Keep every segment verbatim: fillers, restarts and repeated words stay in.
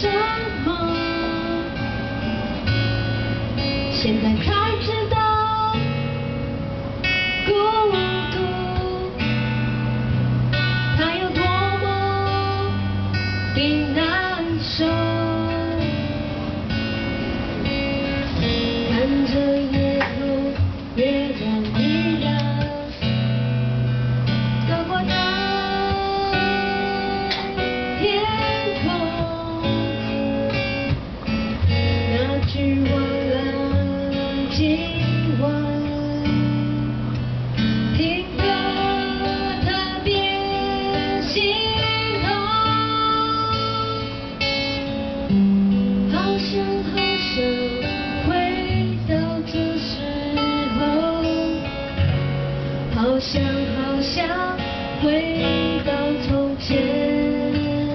什么？现在才知道，孤独它有多么的难受。看着夜空越转越亮，高挂在天空，那句忘了今晚，听歌特别心痛，好想好想回到这时候，好想好想回到从前，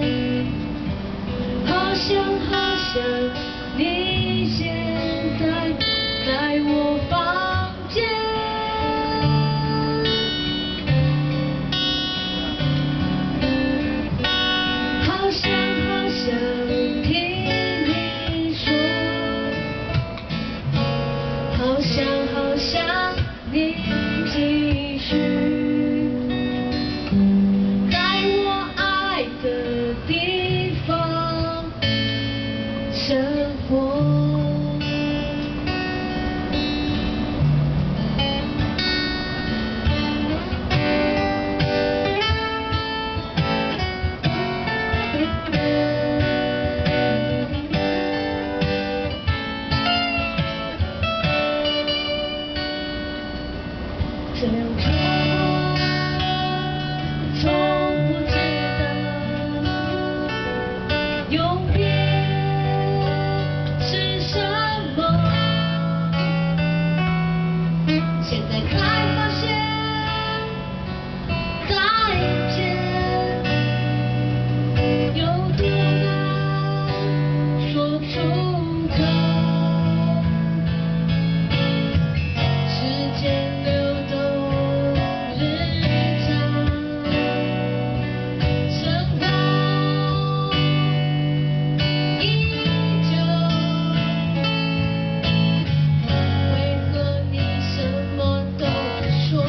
好想好想你现在在我房间，好想好想听你说，好想好想你继续在我爱的地方生活。这辆车从不知道永别是什么，现在才发现再见有多难说出口。时间流动，日常生活依旧，为何你什么都不说？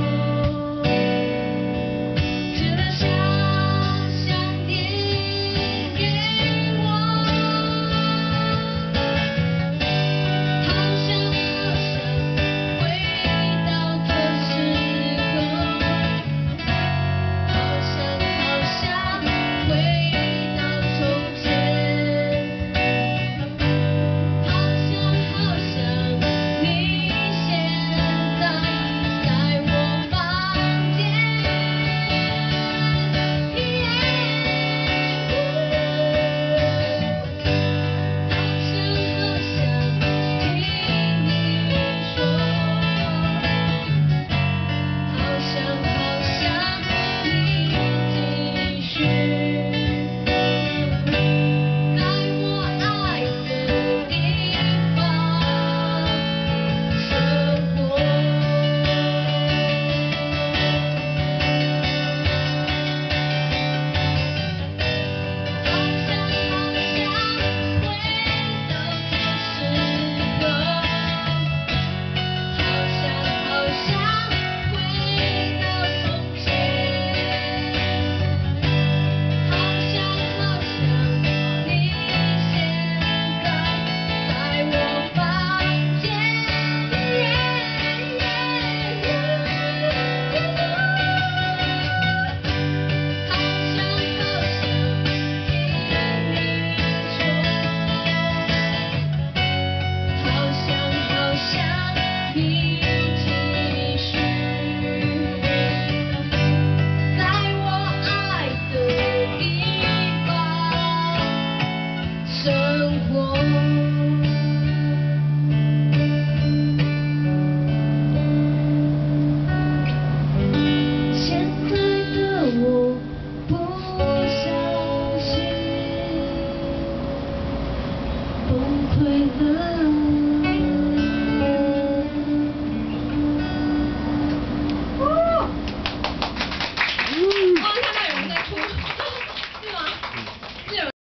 只留下想念给我，好想好想回到这时候，好想好想回到从前，好想好想你现在在我房间，好想好想听你说，好想好想你继续在我爱的地方生活。好想好想回到这时候，好想好想回到从前，好想好想你现在在我房间，好想好想听你说，好想好想你继续在我爱的地方生活。现在的我不相信，崩溃了。